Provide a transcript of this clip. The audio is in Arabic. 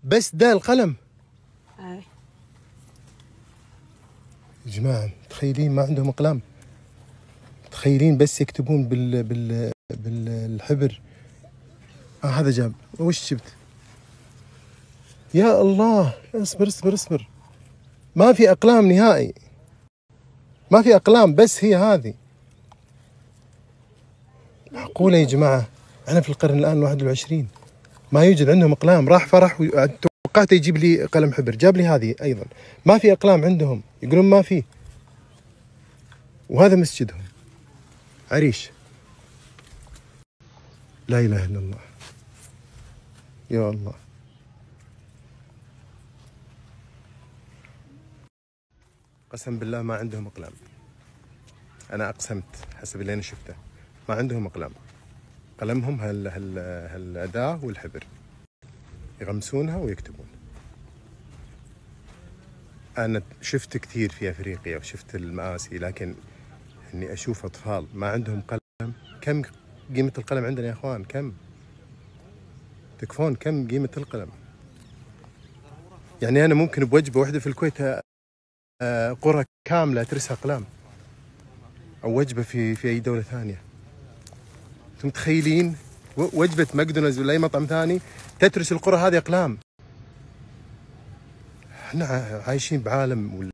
بس ده القلم. اي يا جماعة متخيلين ما عندهم أقلام؟ متخيلين بس يكتبون بالحبر. هذا جاب. وش جبت؟ يا الله، اصبر اصبر اصبر. ما في أقلام نهائي، ما في أقلام، بس هي هذه. معقولة يا جماعة؟ أنا في القرن الآن 21 ما يوجد عندهم أقلام. راح فرح توقعت يجيب لي قلم حبر، جاب لي هذه أيضا. ما في أقلام عندهم، يقولون ما في. وهذا مسجدهم عريش. لا إله إلا الله. يا الله. قسم بالله ما عندهم أقلام. أنا أقسمت حسب اللي أنا شفته ما عندهم أقلام. قلمهم هالأداة والحبر، يغمسونها ويكتبون. أنا شفت كثير في أفريقيا وشفت المآسي، لكن إني أشوف أطفال ما عندهم قلم. كم قيمة القلم عندنا يا أخوان؟ كم تكفون كم قيمة القلم؟ يعني أنا ممكن بوجبة واحدة في الكويت قرى كاملة ترسها أقلام، أو وجبة في أي دولة ثانية. أنتم متخيلين وجبة ماكدونالدز ولا أي مطعم ثاني تترس القرى هذه أقلام؟ احنا عايشين بعالم